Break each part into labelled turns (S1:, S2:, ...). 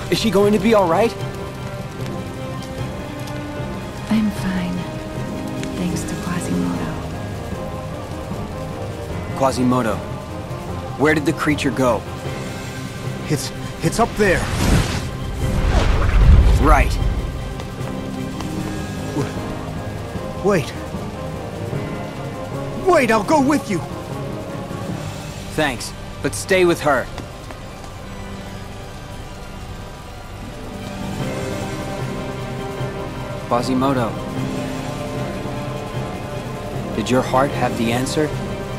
S1: Is she going to be all right?
S2: I'm fine. Thanks to Quasimodo.
S1: Quasimodo, where did the creature go?
S3: It's up there.
S1: Right.
S3: Wait. Wait, I'll go with you.
S1: Thanks, but stay with her. Quasimodo, did your heart have the answer?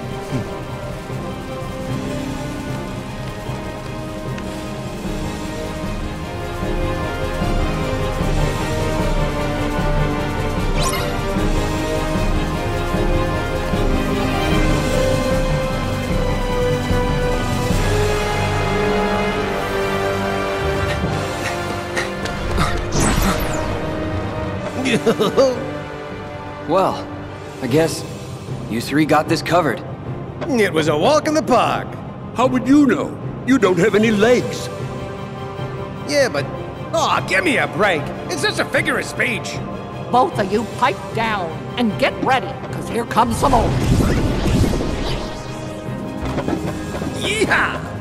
S1: Well, I guess you three got this covered.
S4: It was a walk in the park.
S5: How would you know? You don't have any legs.
S4: Yeah, but... Aw, give me a break. It's just a figure of speech.
S6: Both of you pipe down and get ready, because here comes some more.
S4: Yeehaw!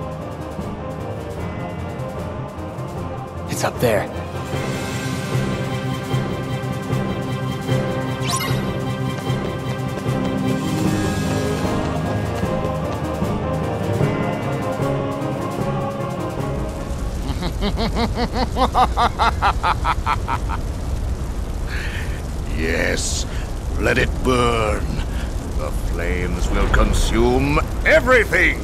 S1: It's up there.
S7: Yes, let it burn. The flames will consume everything.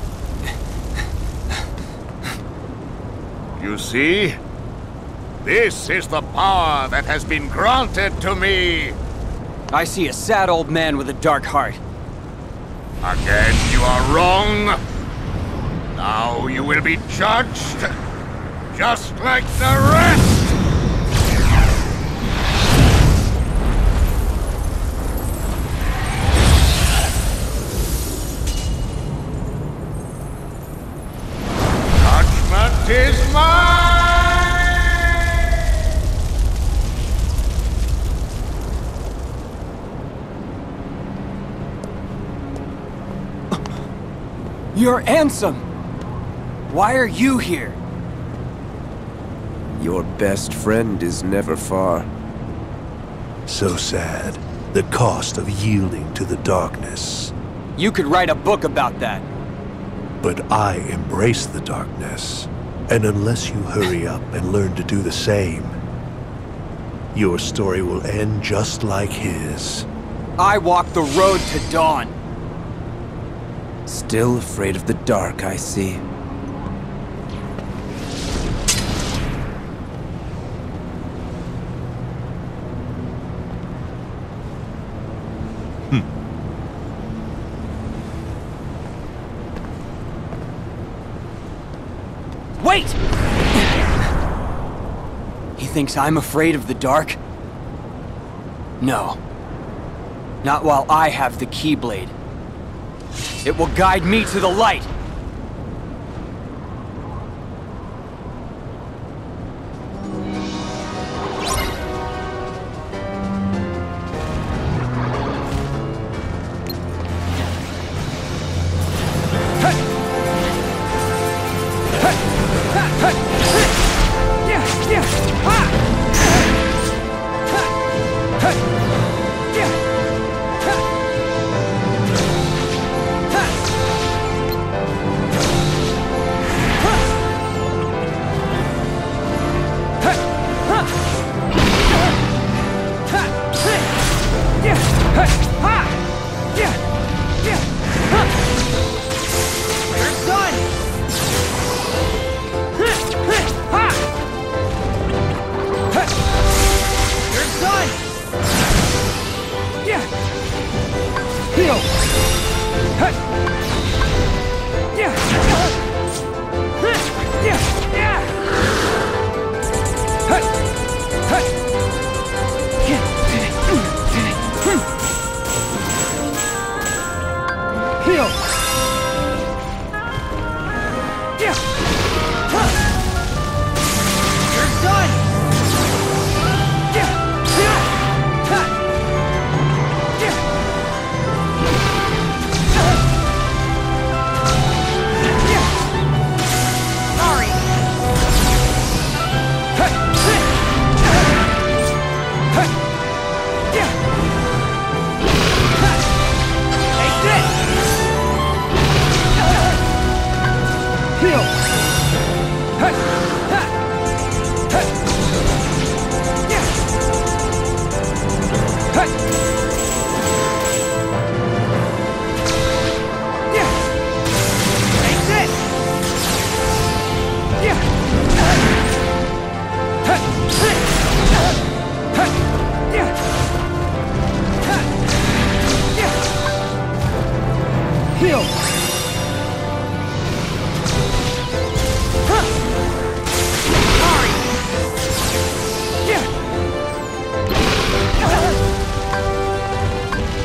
S7: You see? This is the power that has been granted to me.
S1: I see a sad old man with a dark heart.
S7: Again, you are wrong. Now you will be judged, just like the rest. Judgment is mine!
S1: You're Ansem! Why are you here?
S8: Your best friend is never far.
S9: So sad. The cost of yielding to the darkness.
S1: You could write a book about that.
S9: But I embrace the darkness. And unless you hurry up and learn to do the same, your story will end just like his.
S1: I walk the road to dawn.
S8: Still afraid of the dark, I see.
S1: Wait! He thinks I'm afraid of the dark? No. Not while I have the Keyblade. It will guide me to the light!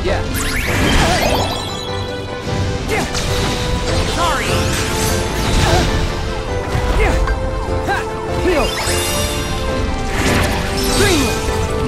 S1: Yeah.
S6: Sorry.
S1: Heal. Greenland.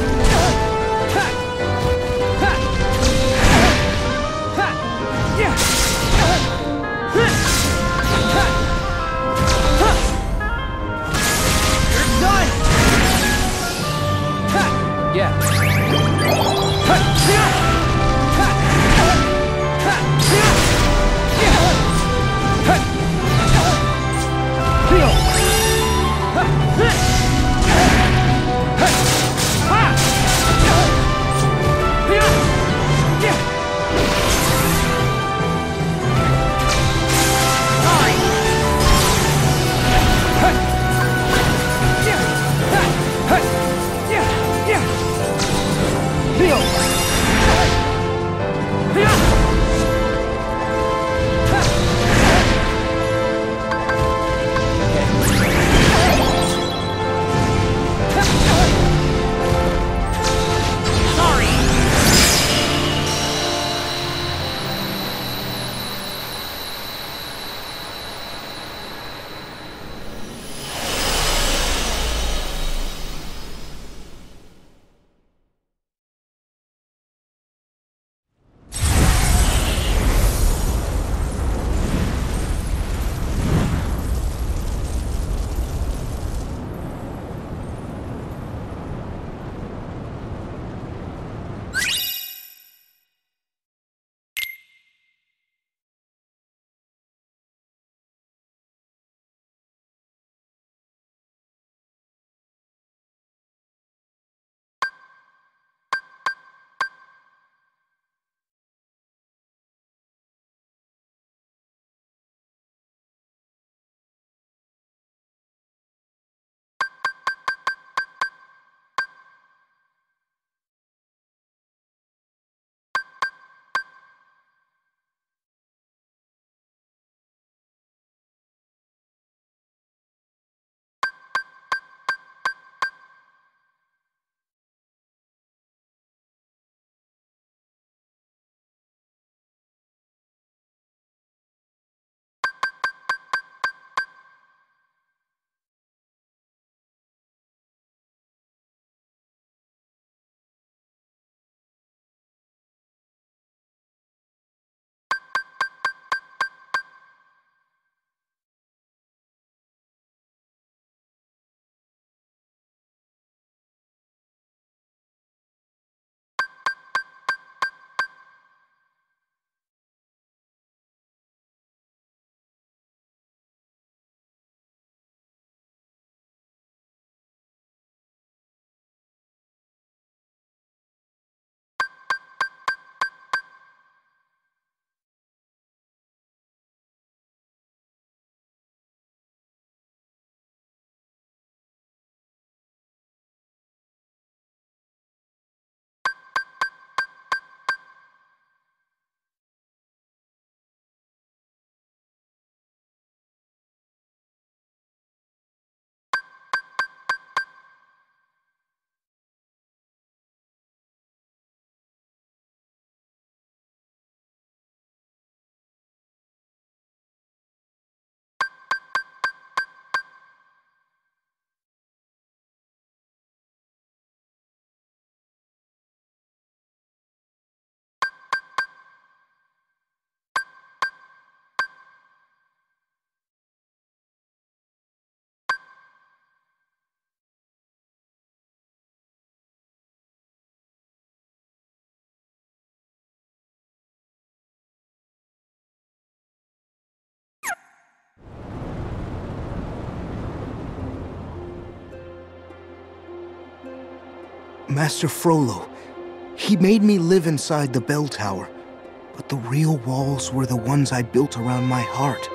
S3: Master Frollo, he made me live inside the bell tower, but the real walls were the ones I built around my heart.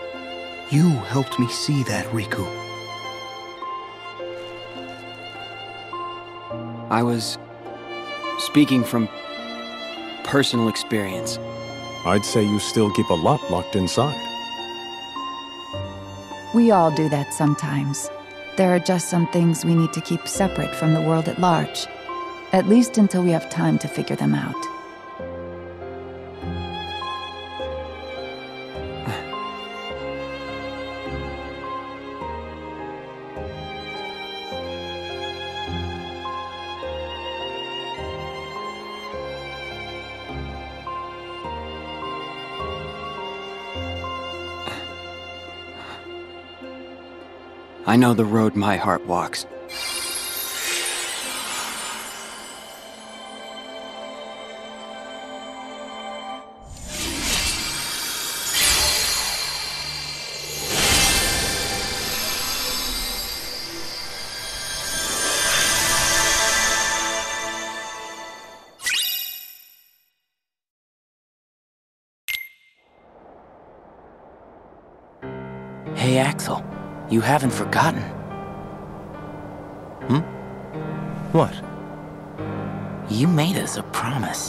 S3: You helped me see that, Riku.
S1: I was speaking from personal experience.
S10: I'd say you still keep a lot locked inside.
S2: We all do that sometimes. There are just some things we need to keep separate from the world at large. At least until we have time to figure them out.
S1: I know the road my heart walks.
S11: Hey, Axel. You haven't forgotten.
S12: What?
S11: You made us a promise.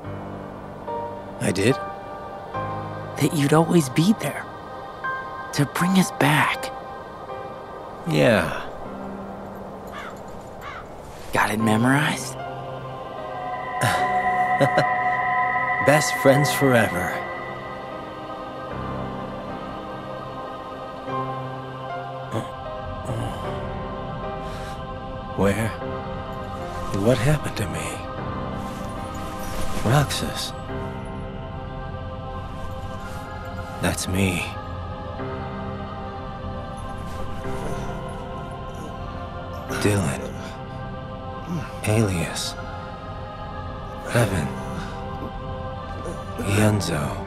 S12: I did?
S11: That you'd always be there. To bring us back.
S12: Yeah.
S11: Got it memorized?
S12: Best friends forever. Where? What happened to me? Roxas. That's me. Dylan. Alias. Evan. Yenzo.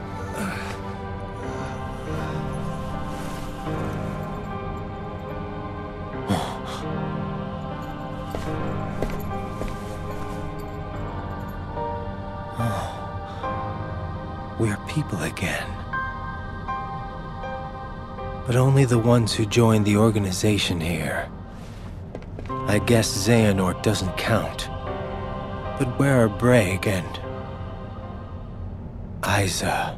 S12: We're people again. But only the ones who joined the organization here. I guess Xehanort doesn't count. But where are Braig and Isa?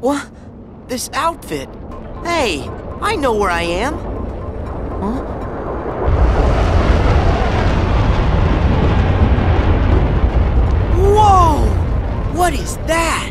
S13: What? This outfit? Hey, I know where I am. Huh? Whoa! What is that?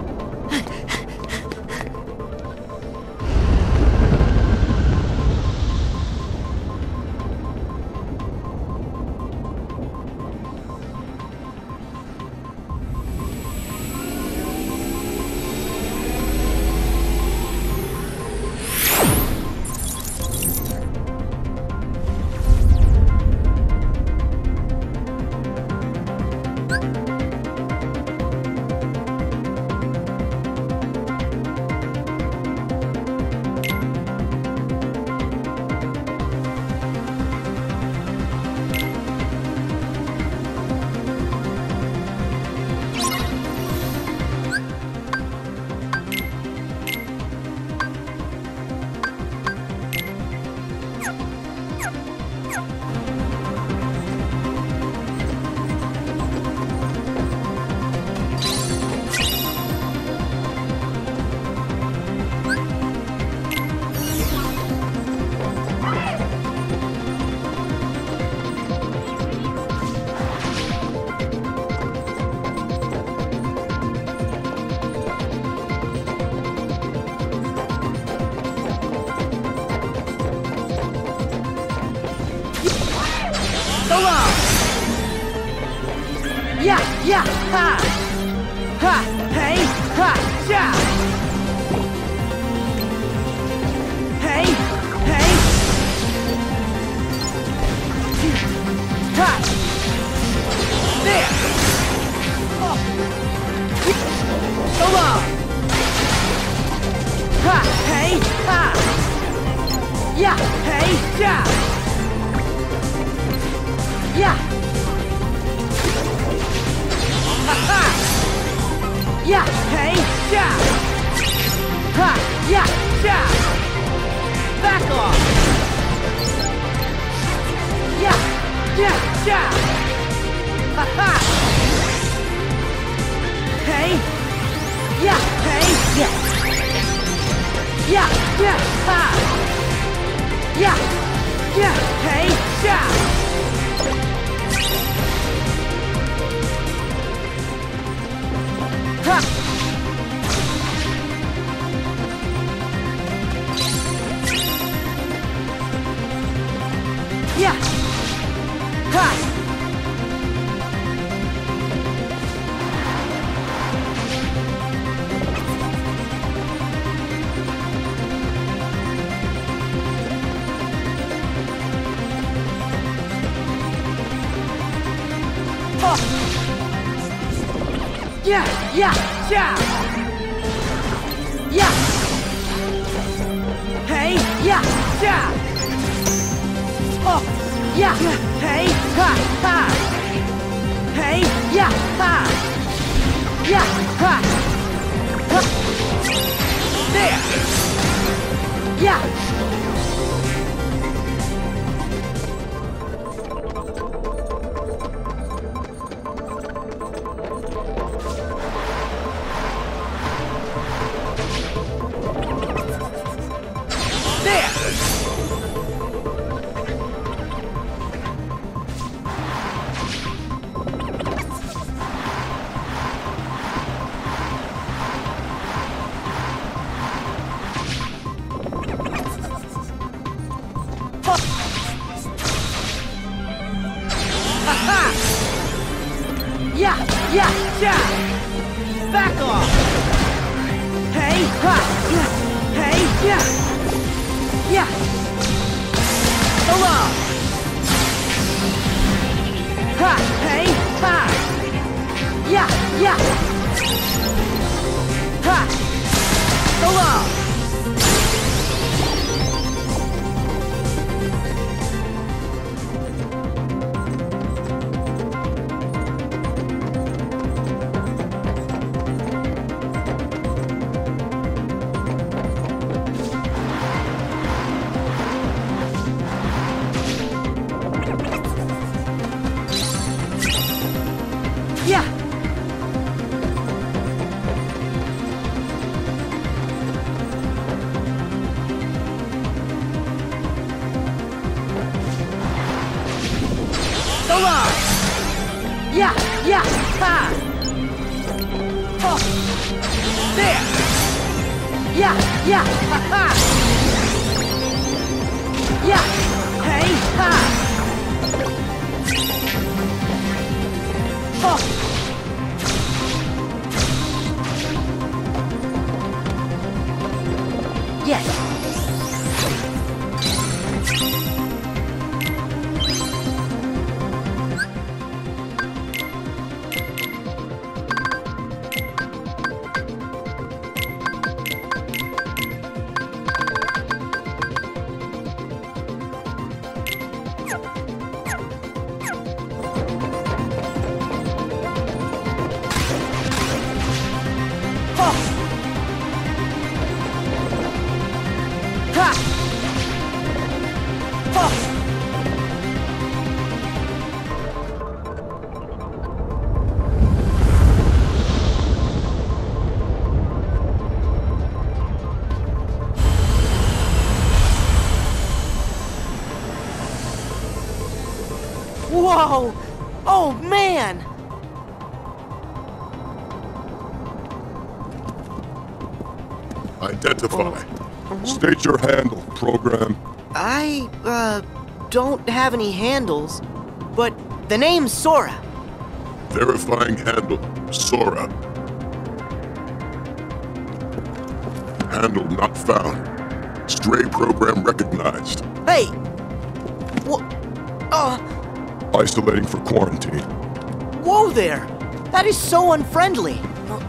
S14: Yeah, ha! Ha! Hey! Ha! Ja! Hey! Hey! Ha! There! Oh. So long! Ha! Hey! Ha! Yeah! Hey! Ja! Yeah! Yeah, hey, yeah. Ha, yeah, yeah. Back off. Yeah, yeah, yeah. Ha ha. Hey. Yeah, hey, yeah. Yeah, yeah, ha. Yeah, yeah, hey, yeah. Ha! Yeah! Ha! Yeah, yeah, yeah. Yeah. Hey, yeah, yeah. Oh, yeah, hey, ha, ha. Hey, yeah, ha. Yeah, ha. Ha. There. Yeah. Yeah, yeah, yeah! Back off! Hey, ha! Yeah, hey, yeah! Yeah! Along! Ha! Hey, ha! Yeah, yeah! Ha! Along! Yeah, yeah, ha! Oh. There! Yeah, yeah, ha ha! Yeah, hey, ha! Oh. Yes. Whoa! Oh, man!
S15: Identify. State your handle, program.
S13: I, don't have any handles, but the name's Sora.
S15: Verifying handle, Sora. Handle not found. Stray program recognized.
S13: Hey! What?
S15: Isolating for quarantine.
S13: Whoa there! That is so unfriendly.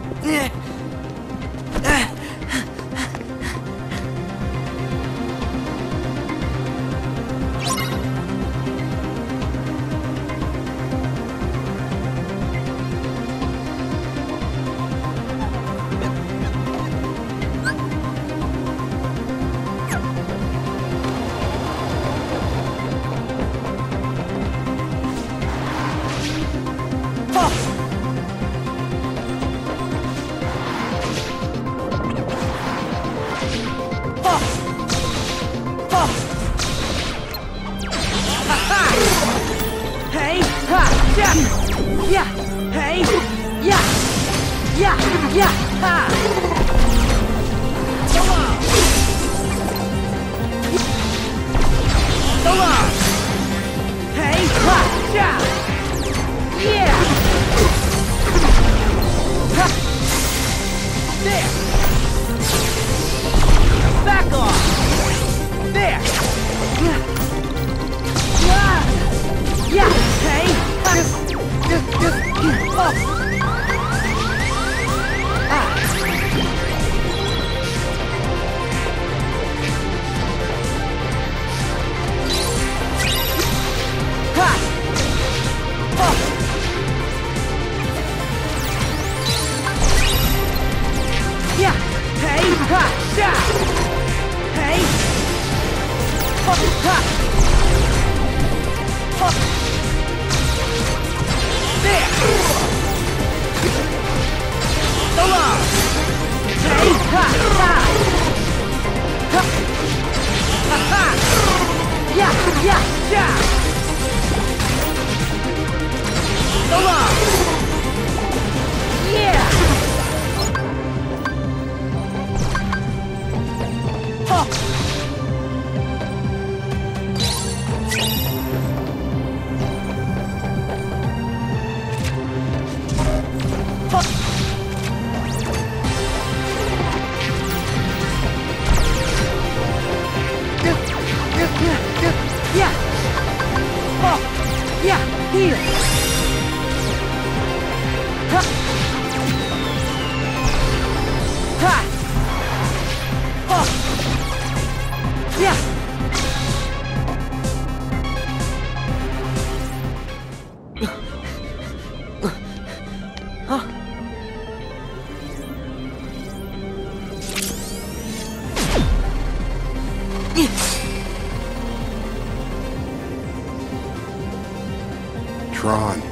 S15: Tron.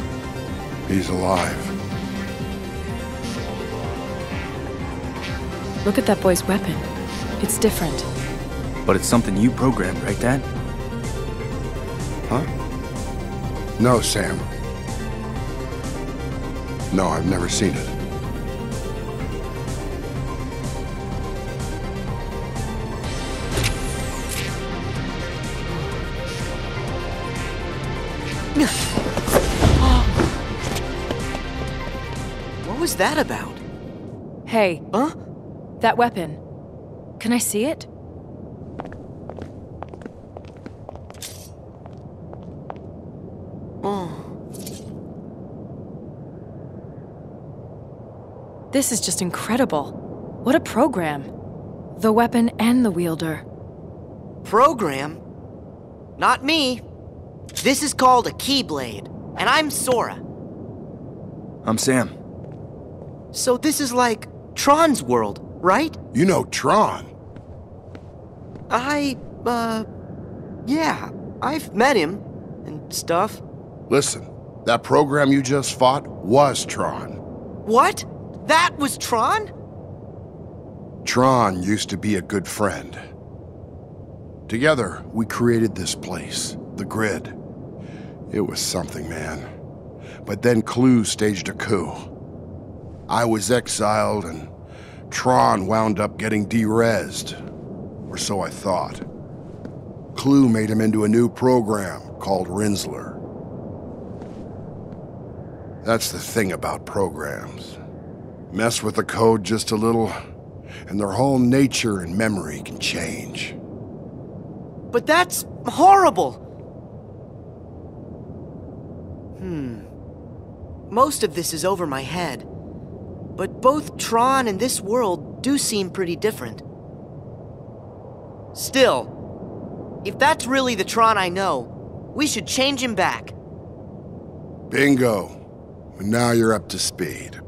S15: He's alive.
S16: Look at that boy's weapon. It's different.
S1: But it's something you programmed, right, Dad?
S15: Huh? No, Sam. No, I've never seen it.
S13: What was that about?
S16: Hey.
S13: Huh?
S16: That weapon. Can I see it?
S13: Oh.
S16: This is just incredible. What a program. The weapon and the wielder.
S13: Program? Not me. This is called a Keyblade, and I'm Sora.
S1: I'm Sam.
S13: So this is like Tron's world, right?
S15: You know Tron.
S13: Yeah, I've met him and stuff.
S15: Listen, that program you just fought was Tron.
S13: What? That was Tron?
S15: Tron used to be a good friend. Together, we created this place, the Grid. It was something, man. But then Clu staged a coup. I was exiled, and Tron wound up getting de-rezzed. Or so I thought. Clu made him into a new program called Rinzler. That's the thing about programs. Mess with the code just a little, and their whole nature and memory can change.
S13: But that's horrible! Most of this is over my head. But both Tron and this world do seem pretty different. Still, if that's really the Tron I know, we should change him back.
S15: Bingo. And now you're up to speed.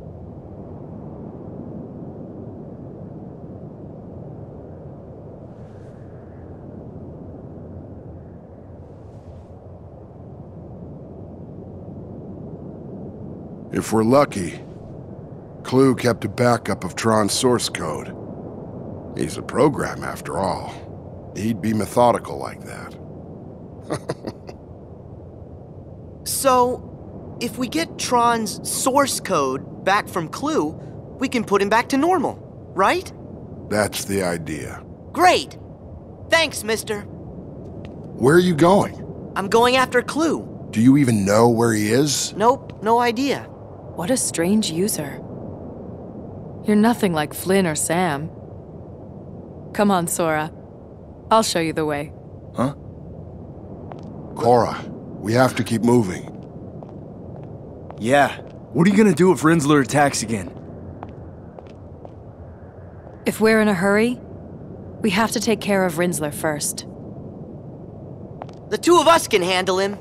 S15: If we're lucky, Clu kept a backup of Tron's source code. He's a program, after all. He'd be methodical like that.
S13: So, if we get Tron's source code back from Clu, we can put him back to normal, right?
S15: That's the idea.
S13: Great! Thanks, mister.
S15: Where are you going?
S13: I'm going after Clu.
S15: Do you even know where he is?
S13: Nope, no idea.
S16: What a strange user. You're nothing like Flynn or Sam. Come on, Sora. I'll show you the way.
S1: Huh?
S15: Cora, we have to keep moving.
S1: Yeah. What are you gonna do if Rinzler attacks again?
S16: If we're in a hurry, we have to take care of Rinzler first.
S13: The two of us can handle him.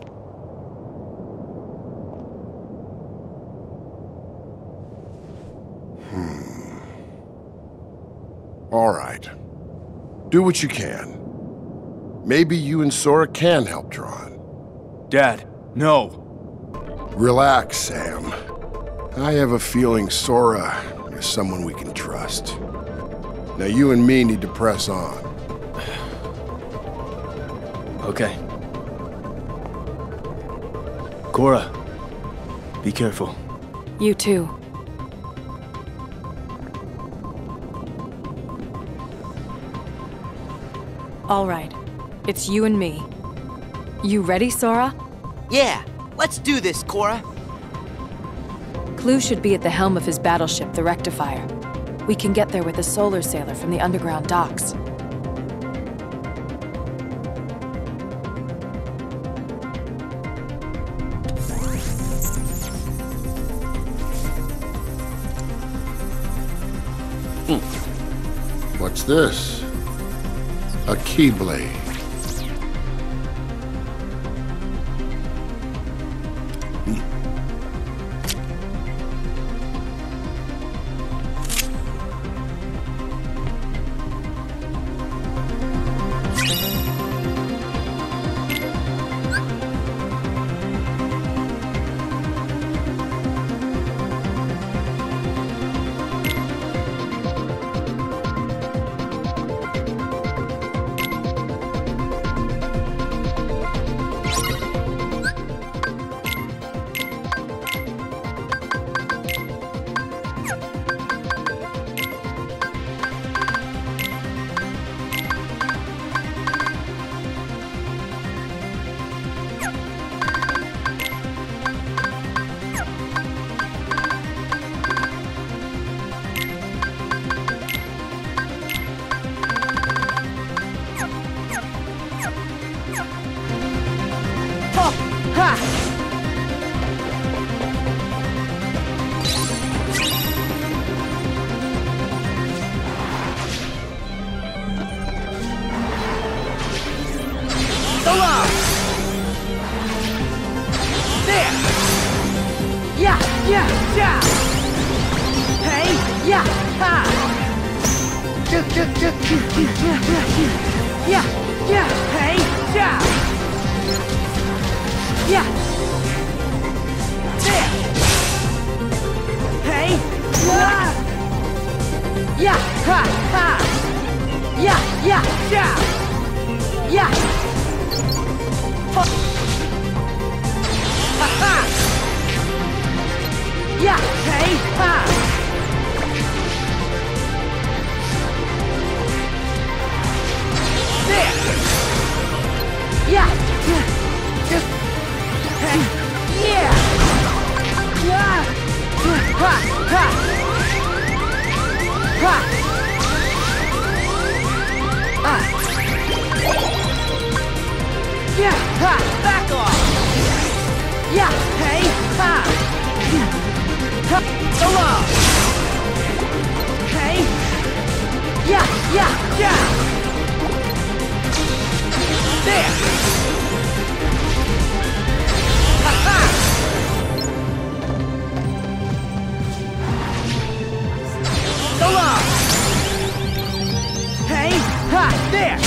S15: All right. Do what you can. Maybe you and Sora can help Tron.
S1: Dad, no.
S15: Relax, Sam. I have a feeling Sora is someone we can trust. Now you and me need to press on.
S1: Okay. Cora, be careful.
S16: You too. All right. It's you and me. You ready, Sora?
S13: Yeah, let's do this, Cora.
S16: Clu should be at the helm of his battleship, the Rectifier. We can get there with a solar sailor from the underground docks.
S15: What's this? A Keyblade.
S14: Yeah, yeah, yeah. Hey, yeah, ha. Yeah, yeah, hey, yeah. Yeah. There. Hey, yeah. Yeah, ha, ha. Yeah, yeah, yeah. Yeah. Ha ha. Yeah, hey, ha. There. Yeah. Just. Hey. Yeah. Yeah. Ha ha. Ha. Ah. Yeah. Ha. Back off. Yeah. Hey. Ha. Ha. Go on. Hey. Yeah. Yeah. Yeah. There. Ha ha. Go on. Hey. Ha. There.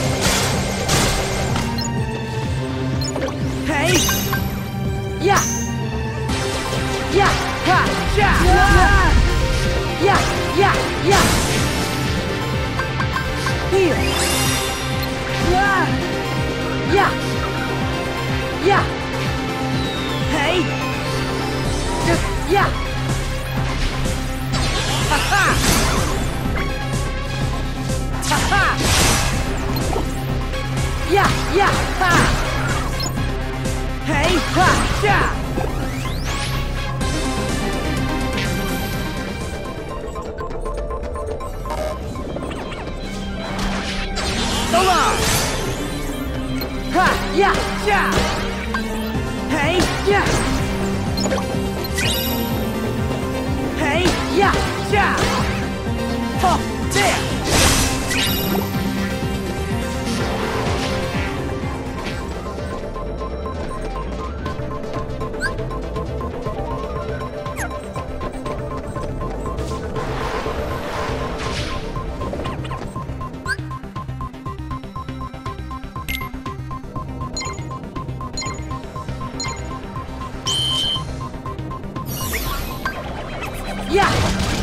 S14: Hey. Yeah. Yeah. Ha. Yeah. Yeah. Yeah. Yeah. Here. Yeah. Yeah. Yeah. Hey. Just yeah. Ha ha. Ha ha. Yeah. Yeah. Ha. Hey. Ha. Yeah. Go on. Ha, yeah, yeah. Hey, yeah. Hey, yeah, yeah. Oh, there. Yeah.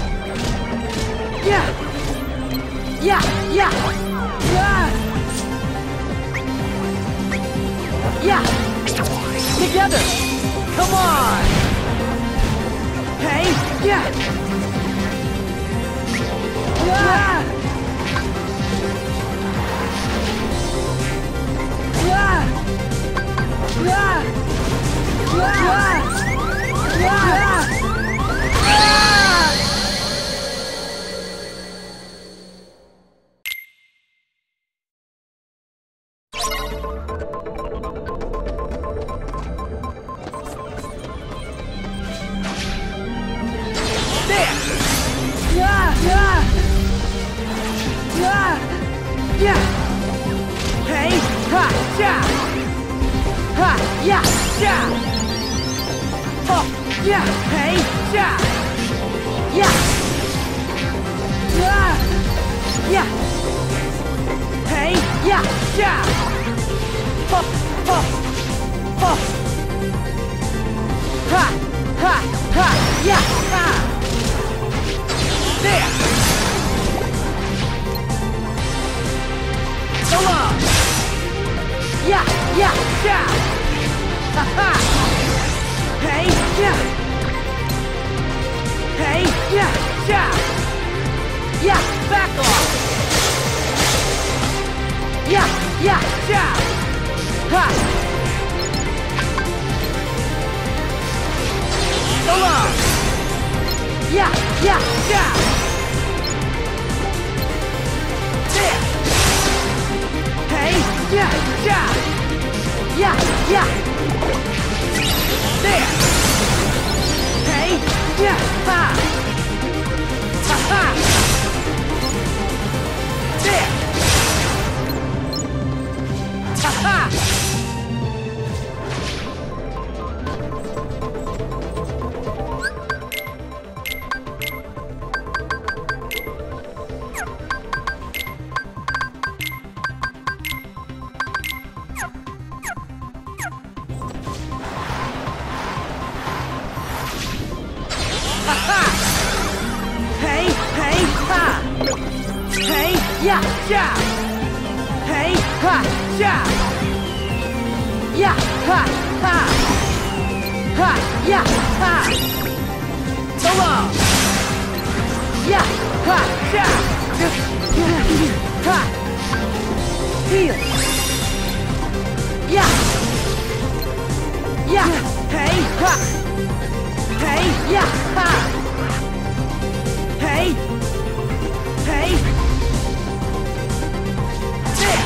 S14: Yeah. Yeah. Yeah. Yeah. Yeah. Together. Come on. Hey. Yeah. Yeah. Yeah. Yeah. Yeah. Yeah. Ha! Yeah, yeah. Hey, ha, yeah. Yeah, ha, ha. Ha, yeah, ha. So long. Yeah, ha, yeah. Ha. Heal. Yeah. Yeah. Hey, ha. Hey, yeah, ha. Hey. Hey. There.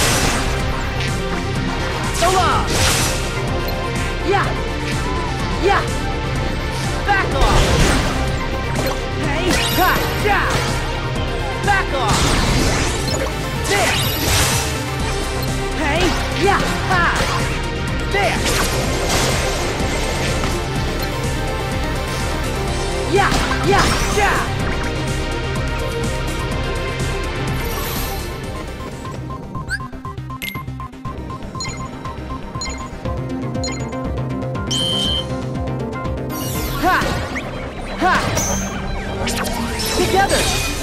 S14: So long. Yeah. Yeah. Back off. Hey, ha, yeah. Back off. There. Hey, yeah, ha. There. Yeah, yeah, yeah. Ha! Ha! Together!